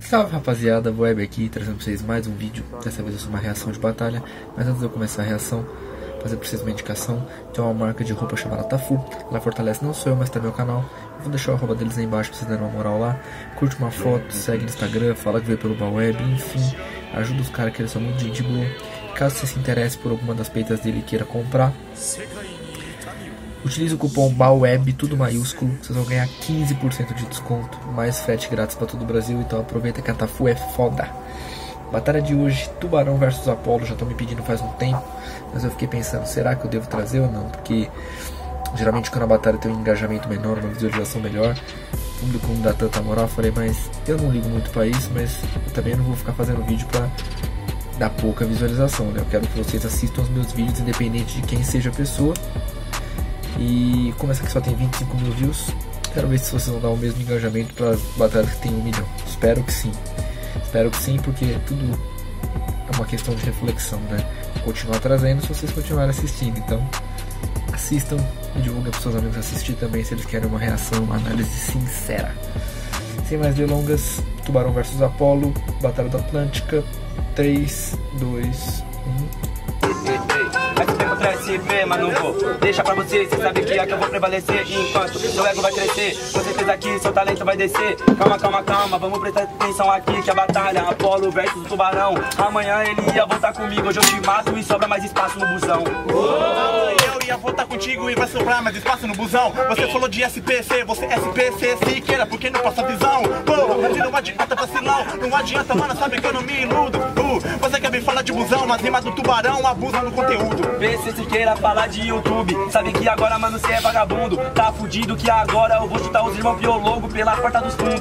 Salve rapaziada, Web aqui, trazendo pra vocês mais um vídeo. Dessa vez eu sou uma reação de batalha. Mas antes de eu começar a reação, fazer pra vocês uma indicação. Tem uma marca de roupa chamada Tafu. Ela fortalece não só eu, mas também o canal. Eu vou deixar o arroba deles aí embaixo pra vocês darem uma moral lá. Curte uma foto, segue no Instagram, fala que veio pelo Baweb, enfim. Ajuda os caras que eles são muito gente boa. Caso você se interesse por alguma das peitas dele e queira comprar, utilize o cupom BAWEB, tudo maiúsculo, vocês vão ganhar 15% de desconto, mais frete grátis para todo o Brasil, então aproveita que a Tafu é foda. Batalha de hoje, Tubarão versus Apollo, já estão me pedindo faz um tempo, mas eu fiquei pensando, será que eu devo trazer ou não? Porque geralmente quando a batalha tem um engajamento menor, uma visualização melhor, o público não dá tanta moral. Eu falei, mas eu não ligo muito para isso, mas eu também não vou ficar fazendo vídeo para dar pouca visualização, né? Eu quero que vocês assistam os meus vídeos, independente de quem seja a pessoa. E como essa aqui só tem 25 mil views, quero ver se vocês vão dar o mesmo engajamento para as batalhas que tem 1 milhão. Espero que sim. Espero que sim, porque tudo é uma questão de reflexão, né? Vou continuar trazendo se vocês continuarem assistindo. Então, assistam e divulguem para seus amigos assistir também se eles querem uma reação, uma análise sincera. Sem mais delongas, Tubarão versus Apollo, Batalha da Atlântica, 3, 2, 1... Pra SP, mas não vou deixar pra você, cê sabe que aqui eu vou prevalecer. Enquanto seu ego vai crescer, com certeza aqui seu talento vai descer. Calma, calma, calma, vamos prestar atenção aqui que a batalha Apollo versus Tubarão. Amanhã ele ia voltar comigo, hoje eu te mato e sobra mais espaço no busão. Eu ia voltar contigo e vai sobrar mais espaço no busão. Você falou de SPC, você SPC Siqueira, porque não passa visão. Porra, não adianta vacilão, não adianta, mano, sabe que eu não me iludo. Você quer me falar de busão, mas rima do Tubarão abusa no conteúdo. PC Siqueira falar de YouTube, sabe que agora, mano, cê é vagabundo. Tá fudido que agora eu vou chutar os irmãos biólogo pela porta dos fundos.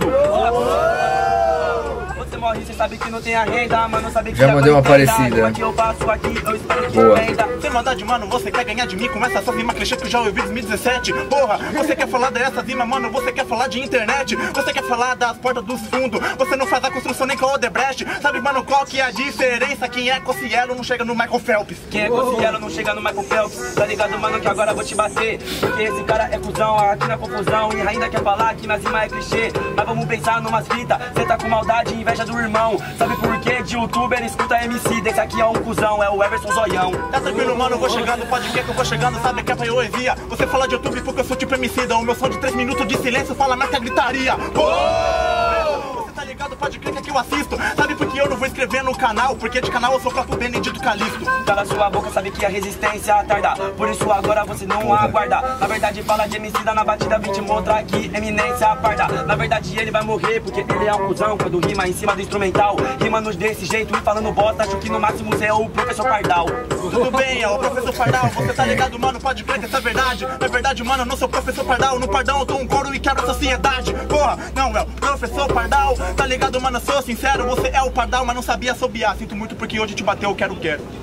Você morre, cê sabe que não tem a renda, mano, sabe que já mandei uma parecida. Aqui eu passo, aqui eu espero que boa. Sem maldade, mano, você quer ganhar de mim com essa rima clichê que eu já ouvi em 2017. Porra, você quer falar dessa rima, mano, você quer falar de internet. Você quer falar das portas dos fundos. Você não faz a construção nem com o Odebrecht. Sabe, mano, qual que é a diferença? Quem é Cossielo não chega no Michael Phelps. Quem é Cossielo não chega no Michael Phelps. Tá ligado, mano, que agora eu vou te bater. Porque esse cara é cuzão, aqui na confusão. E ainda quer falar que na rima é clichê. Mas vamos pensar numas fitas. Cê tá com maldade e inveja do irmão. Sabe por quê? De youtuber escuta MC. Desse aqui é um cuzão, é o Everson Zoião. Tá tranquilo, mano, eu vou chegando. Pode ver que eu vou chegando, sabe que é poesia. Você fala de YouTube porque eu sou tipo homicida. O meu som de 3 minutos de silêncio fala mais que a gritaria. Você tá ligado? Pode crer que aqui eu assisto. Sabe por que eu não vou escrever no canal? Porque de canal eu sou o próprio Benedito Calixto. Cala sua boca, sabe que a resistência tarda. Por isso agora você não aguarda. Na verdade fala de homicida na batida, vim te mostrar aqui eminência parda. Na verdade ele vai morrer porque ele é um cuzão. Quando rima em cima do instrumental, rimando desse jeito e falando bosta, acho que no máximo você é o professor Pardal. Tudo bem, é o professor Pardal. Você tá ligado, mano, pode crer que essa é verdade. Na verdade, mano, eu não sou o professor Pardal. No Pardão eu tô um couro e quebro a sociedade. Porra, não é o professor Pardal. Tá ligado, mano, eu sou sincero. Você é o Pardal, mas não sabia assobiar. Sinto muito porque hoje te bateu, eu quero.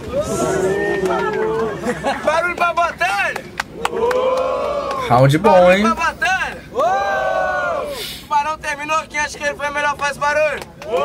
Barulho pra batalha! Round bom, hein? Barulho pra batalha! O Tubarão terminou, quem acha que ele foi melhor faz barulho?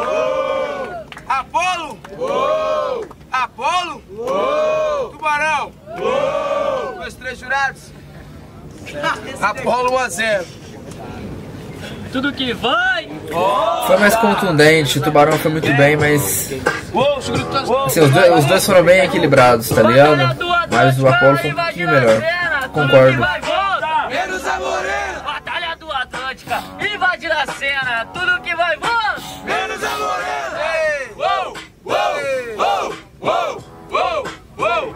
Apollo! Apollo! Tubarão! 2, 3 jurados! Apollo 1-0. Tudo que vai! Foi mais contundente, o Tubarão foi muito bem, mas assim, os dois foram bem equilibrados, tá ligado? Mas o Apollo foi um pouquinho melhor. Concordo. Menos a morena! Batalha do Atlântica, invadir a cena, tudo que vai voz! Menos a morena! Ei! Uou! Uou! Uou! Uou! Uou!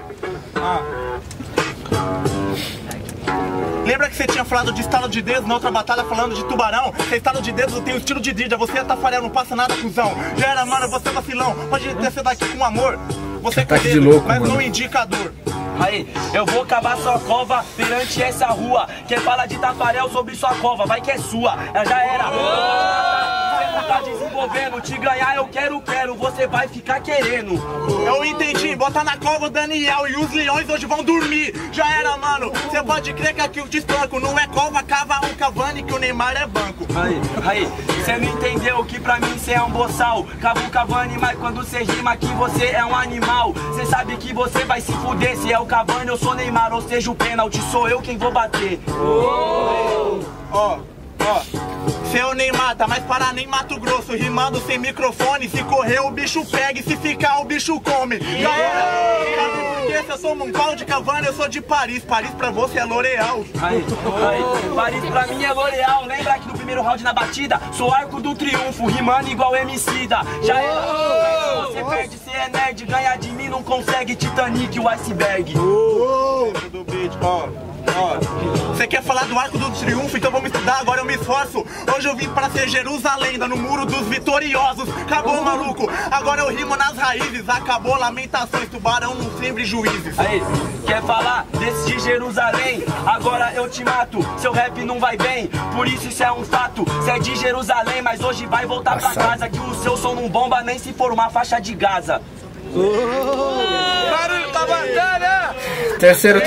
Lembra que você tinha falado de estalo de dedos na outra batalha falando de Tubarão? Você estalo de dedos, eu tenho estilo de Dida. Você é Tafarel, não passa nada, cuzão. Já era, mano, você é vacilão. Pode descer daqui com amor. Você é de louco, mas mano. não indicador. Aí, eu vou cavar sua cova perante essa rua. Quem fala de Tafarel sobre sua cova, vai que é sua. Já era. Você não tá desenvolvendo, te ganhar eu quero, você vai ficar querendo. Eu entendi, bota na cova o Daniel e os leões hoje vão dormir. Já era, mano, você pode crer que aqui eu te espanco. Não é cova, cava um Cavani que o Neymar é banco. Aí, cê não entendeu que pra mim cê é um boçal. Cava um Cavani, mas quando cê rima aqui você é um animal. Cê sabe que você vai se fuder, se é o Cavani eu sou Neymar, ou seja o pênalti sou eu quem vou bater. Seu nem mata, mas para nem Mato Grosso. Rimando sem microfone, se correr o bicho pega e se ficar o bicho come. Já era. Porque se eu sou um pau de Cavani, eu sou de Paris. Paris pra você é L'Oreal. Aí, Paris pra mim é L'Oreal. Lembra que no primeiro round na batida sou Arco do Triunfo, rimando igual Emicida. Já era. Você perde, cê é nerd. Ganhar de mim não consegue, Titanic, o iceberg. Do beat, Você quer falar do Arco do Triunfo? Então vamos estudar, agora eu me esforço. Hoje eu vim pra ser Jerusalém, no muro dos vitoriosos. Acabou, maluco, agora eu rimo nas raízes. Acabou lamentações, tubarão não sempre juízes. Aí, quer falar desse de Jerusalém? Agora eu te mato, seu rap não vai bem. Por isso é um fato, cê é de Jerusalém, mas hoje vai voltar pra casa. Que o seu som não bomba nem se for uma faixa de Gaza. Barulho da batalha! Terceiro.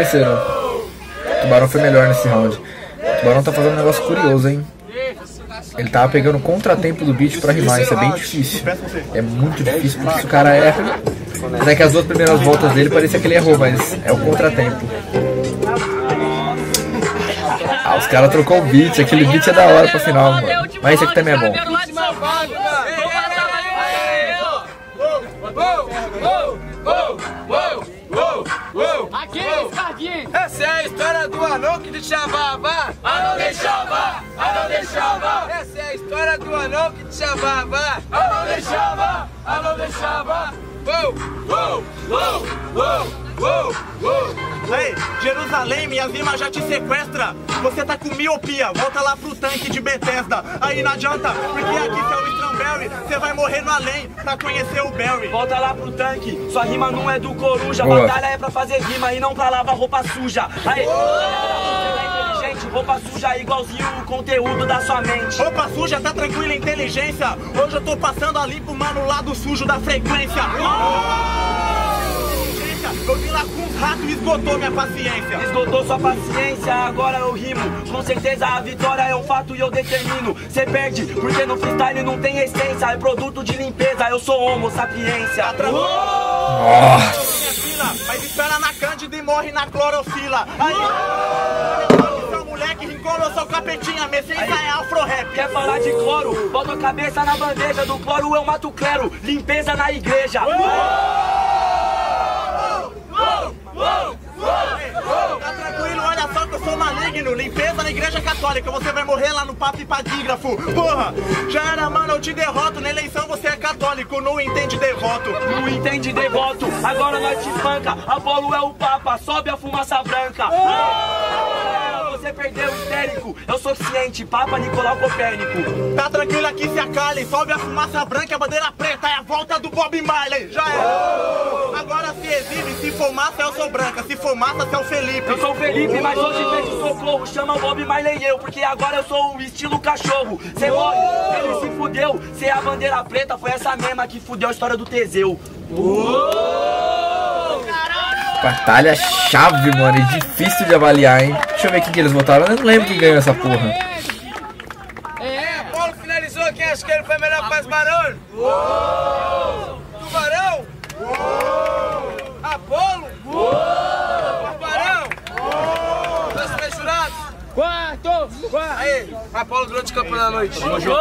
O Tubarão foi melhor nesse round. O Tubarão tá fazendo um negócio curioso, hein? Ele tava pegando o contratempo do beat pra rimar, isso é bem difícil. É muito difícil, porque se o cara erra... Até que as duas primeiras voltas dele parecia que ele errou, mas é o contratempo. Ah, os caras trocou o beat, aquele beat é da hora pro final, mano. Mas esse aqui também é bom. Aqui, escardinho. Essa é a história do anão que te chamava. Anão deixava. Essa é a história do anão que te chamava. Anão deixava. Ei, Jerusalém, minhas rimas já te sequestra. Você tá com miopia, volta lá pro tanque de Bethesda. Aí não adianta, porque aqui cê é o Strawberry. Você vai morrer no além pra conhecer o Barry. Volta lá pro tanque, sua rima não é do coruja. Boa. Batalha é pra fazer rima e não pra lavar roupa suja. Aí, você é inteligente, roupa suja igualzinho o conteúdo da sua mente. Roupa suja, tá tranquila, inteligência. Hoje eu tô passando a limpo, mano, o lado sujo da frequência. Eu vim lá com os ratos e esgotou minha paciência. Esgotou sua paciência, agora eu rimo. Com certeza a vitória é um fato e eu determino. Cê perde, porque no freestyle não tem essência. É produto de limpeza, eu sou homo sapiência. Mas espera na cândida e morre na clorofila. Aí, seu moleque rincou, eu sou capetinha. Minha essência é afro-rap. Quer falar de cloro? Bota a cabeça na bandeja. Do cloro eu mato clero, limpeza na igreja. Tá tranquilo, olha só que eu sou maligno. Limpeza na igreja católica, você vai morrer lá no papo e padígrafo. Porra, já era, mano, eu te derroto. Na eleição você é católico, não entende devoto. Não entende devoto, agora nós te espanca. Apolo é o papa, sobe a fumaça branca. Você perdeu histérico, eu sou ciente, Papa Nicolau Copérnico. Tá tranquilo aqui, se acalhe. Sobe a fumaça branca, a bandeira preta é a volta do Bob Marley. Já é. Agora se exibe, se for massa eu sou branca, se for massa você é o Felipe. Eu sou o Felipe, mas hoje pede socorro. Chama o Bob Marley eu, porque agora eu sou o estilo cachorro. Cê morre, ele se fudeu. Cê é a bandeira preta, foi essa mesma que fudeu a história do Teseu. Batalha chave, mano, e difícil de avaliar, hein? Deixa eu ver quem que eles votaram. Eu não lembro quem ganhou essa porra. Apolo finalizou, quem acha que ele foi melhor que faz barulho? Tubarão? Apolo? Tubarão? Dois três jurados? Quarto! Aí, Apolo durante o campo da noite. Tamo junto.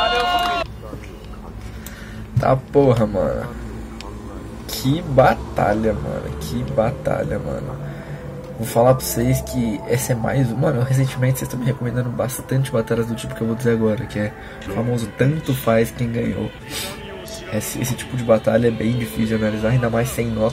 Tá porra, mano. Que batalha, mano. Vou falar pra vocês que essa é mais... Mano, recentemente vocês estão me recomendando bastante batalhas do tipo que eu vou dizer agora, que é o famoso tanto faz quem ganhou. Esse tipo de batalha é bem difícil de analisar, ainda mais sem nota.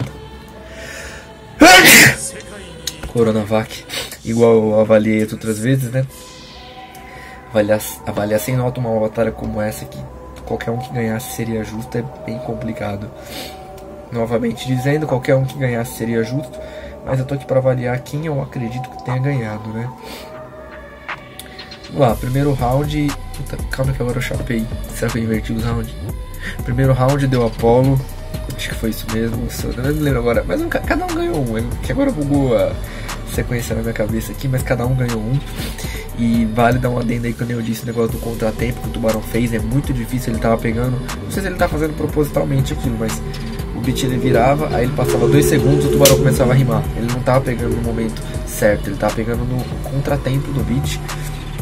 Coronavac, igual eu avaliei outras vezes, né? Avaliar sem nota uma batalha como essa, que qualquer um que ganhasse seria justo, é bem complicado. Novamente dizendo, qualquer um que ganhasse seria justo, mas eu tô aqui para avaliar quem eu acredito que tenha ganhado, né? Vamos lá, primeiro round... Puta, calma que agora eu chapei. Será que eu inverti os rounds? Primeiro round deu Apolo, acho que foi isso mesmo, eu não me lembro agora, mas cada um ganhou um, que agora bugou a sequência na minha cabeça aqui, mas cada um ganhou um. E vale dar um adendo aí, quando eu disse o negócio do contratempo que o Tubarão fez, é muito difícil, ele tava pegando, não sei se ele tá fazendo propositalmente aquilo, mas o beat ele virava, aí ele passava 2 segundos, o Tubarão começava a rimar, ele não tava pegando no momento certo, ele tava pegando no contratempo do beat,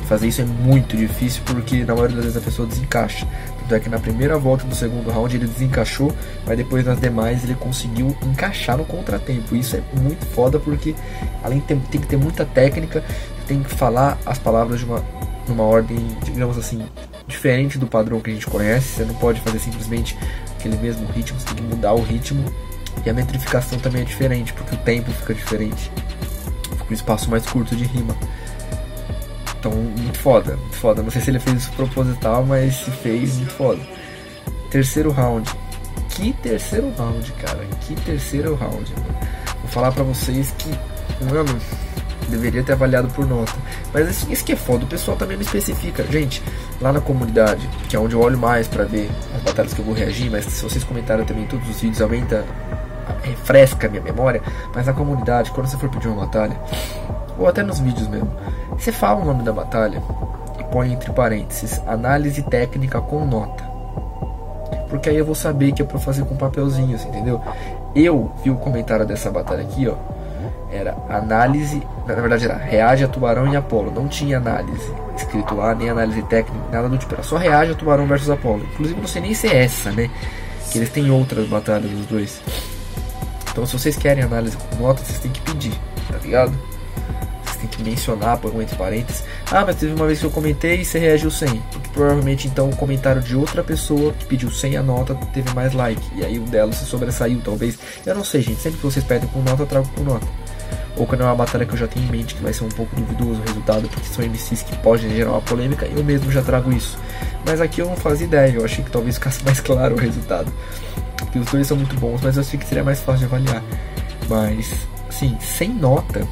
Fazer isso é muito difícil porque na maioria das vezes a pessoa desencaixa. Tanto é que na primeira volta do segundo round ele desencaixou, mas depois nas demais ele conseguiu encaixar no contratempo. Isso é muito foda porque além de tem que ter muita técnica, tem que falar as palavras numa ordem, digamos assim, diferente do padrão que a gente conhece. Você não pode fazer simplesmente aquele mesmo ritmo, você tem que mudar o ritmo. E a metrificação também é diferente, porque o tempo fica diferente. Fica um espaço mais curto de rima. Então, muito foda, muito foda. Não sei se ele fez isso proposital, mas se fez, muito foda. Terceiro round. Que terceiro round, cara. Que terceiro round, mano. Vou falar pra vocês que, mano, deveria ter avaliado por nota. Mas isso que é foda, o pessoal também não especifica. Gente, lá na comunidade, que é onde eu olho mais pra ver as batalhas que eu vou reagir, mas se vocês comentarem também todos os vídeos, refresca a minha memória. Mas na comunidade, quando você for pedir uma batalha, ou até nos vídeos mesmo, você fala o nome da batalha e põe entre parênteses análise técnica com nota, porque aí eu vou saber que é pra fazer com papelzinhos, entendeu? Eu vi o comentário dessa batalha aqui, ó, era análise, na verdade era reage a Tubarão e Apollo, não tinha análise escrito lá, nem análise técnica, nada do tipo, era só reage a Tubarão versus Apollo. Inclusive não sei nem se é essa, né, que eles têm outras batalhas dos dois. Então se vocês querem análise com nota, vocês têm que pedir, tá ligado? Tem que mencionar, põe entre parênteses. Ah, mas teve uma vez que eu comentei e você reagiu 100. Porque provavelmente então o comentário de outra pessoa que pediu 100 a nota teve mais like. E aí o dela se sobressaiu, talvez. Eu não sei, gente. Sempre que vocês pedem com nota, eu trago com nota. Ou quando é uma batalha que eu já tenho em mente que vai ser um pouco duvidoso o resultado, porque são MCs que podem gerar uma polêmica, eu mesmo já trago isso. Mas aqui eu não fazia ideia. Eu achei que talvez ficasse mais claro o resultado. Porque os dois são muito bons, mas eu achei que seria mais fácil de avaliar. Mas, assim, sem nota,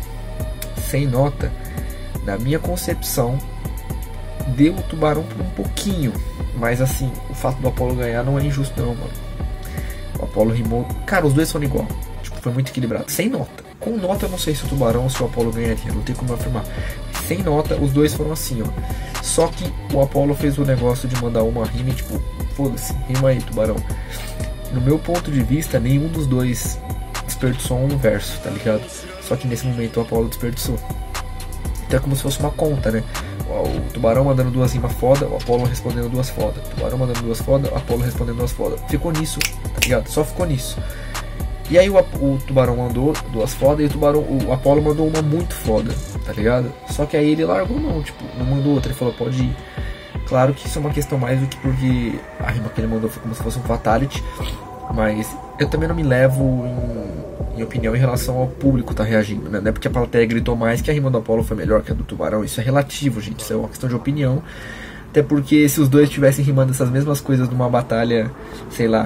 na minha concepção, deu o Tubarão por um pouquinho. Mas assim, o fato do Apollo ganhar não é injusto não, mano. O Apollo rimou. Cara, os dois foram igual. Tipo, foi muito equilibrado. Sem nota. Com nota eu não sei se o Tubarão ou se o Apollo ganharia. Não tem como afirmar. Sem nota, os dois foram assim, ó. Só que o Apollo fez o negócio de mandar uma rima e tipo, foda-se, rima aí, Tubarão. No meu ponto de vista, nenhum dos dois desperdiçou um verso, tá ligado? Só que nesse momento o Apollo desperdiçou. Então é como se fosse uma conta, né? O Tubarão mandando duas rimas foda, o Apollo respondendo duas foda. O Tubarão mandando duas foda, o Apollo respondendo duas foda. Ficou nisso, tá ligado? Só ficou nisso. E aí o Tubarão mandou duas foda e o Apollo mandou uma muito foda, tá ligado? Só que aí ele largou não, tipo, não mandou outra, ele falou pode ir. Claro que isso é uma questão mais do que porque a rima que ele mandou foi como se fosse um fatality. Mas eu também não me levo em opinião em relação ao público tá reagindo, né? Não é porque a plateia gritou mais que a rima do Apollo foi melhor que a do Tubarão. Isso é relativo, gente. Isso é uma questão de opinião. Até porque se os dois estivessem rimando essas mesmas coisas numa batalha, sei lá,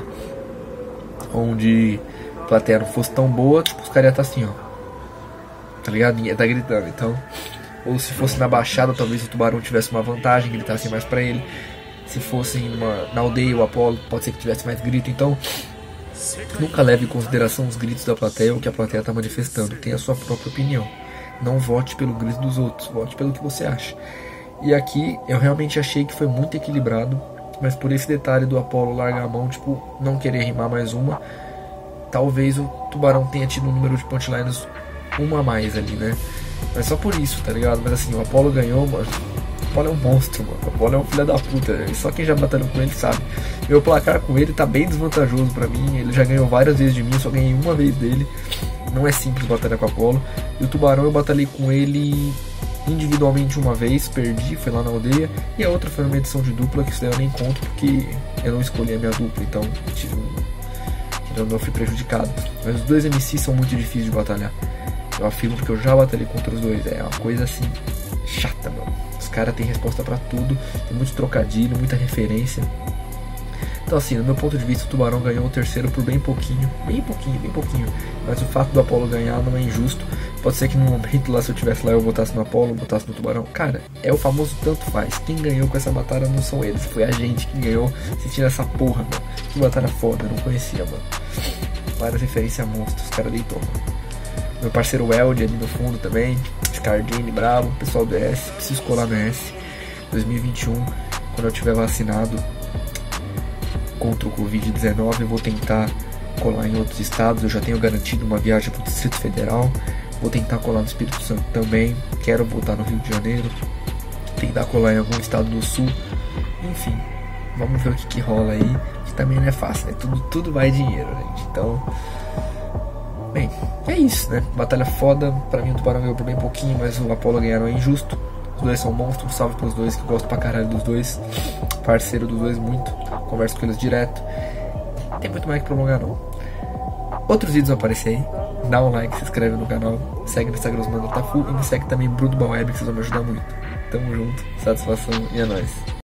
onde a plateia não fosse tão boa, tipo, os caras iam estar assim, ó. Tá ligado? Ninguém tá gritando. Então, ou se fosse na baixada, talvez o Tubarão tivesse uma vantagem, gritasse mais pra ele. Se fosse na aldeia, o Apollo pode ser que tivesse mais grito. Então, nunca leve em consideração os gritos da plateia ou o que a plateia está manifestando. Tenha a sua própria opinião. Não vote pelo grito dos outros, vote pelo que você acha. E aqui eu realmente achei que foi muito equilibrado, mas por esse detalhe do Apollo largar a mão, tipo, não querer rimar mais uma, talvez o Tubarão tenha tido um número de punchlines uma a mais ali, né? Mas só por isso, tá ligado? Mas assim, o Apollo ganhou, mano. O Apollo é um monstro, mano. O Apollo é um filho da puta. Só quem já batalhou com ele sabe. Meu placar com ele tá bem desvantajoso pra mim. Ele já ganhou várias vezes de mim, eu só ganhei uma vez dele. Não é simples batalhar com o Apollo. E o Tubarão eu batalhei com ele individualmente uma vez, perdi, foi lá na aldeia. E a outra foi numa edição de dupla, que isso daí eu nem conto porque eu não escolhi a minha dupla. Então eu fui prejudicado. Mas os dois MCs são muito difíceis de batalhar. Eu afirmo porque eu já batalhei contra os dois. É uma coisa assim, chata, mano. Os caras têm resposta pra tudo, tem muito trocadilho, muita referência. Então assim, no meu ponto de vista, o Tubarão ganhou o terceiro por bem pouquinho. Bem pouquinho. Mas o fato do Apollo ganhar não é injusto. Pode ser que no momento lá, se eu tivesse lá, eu votasse no Apollo, votasse no Tubarão. Cara, é o famoso tanto faz. Quem ganhou com essa batalha não são eles, foi a gente que ganhou assistindo essa porra, mano. Que batalha foda, eu não conhecia, mano. Várias referências a monstros, os caras deitou, mano. Meu parceiro Weld ali no fundo também, Scardini, bravo, pessoal do S, preciso colar no S 2021, quando eu tiver vacinado contra o Covid-19, eu vou tentar colar em outros estados. Eu já tenho garantido uma viagem para o Distrito Federal, vou tentar colar no Espírito Santo também, quero voltar no Rio de Janeiro, tentar colar em algum estado do sul. Enfim, vamos ver o que rola aí, que também não é fácil, né? Tudo vai dinheiro, gente. Então, bem, é isso, né? Batalha foda. Pra mim o Tubarão ganhou por bem pouquinho, mas o Apollo ganharam é injusto. Os dois são monstros, salve pros dois, que eu gosto pra caralho dos dois. Parceiro dos dois muito, converso com eles direto. Não tem muito mais que prolongar não. Outros vídeos vão aparecer aí. Dá um like, se inscreve no canal, segue no Instagram os Mano Tafu e me segue também Bruno Baweb, que vocês vão me ajudar muito. Tamo junto, satisfação e é nóis.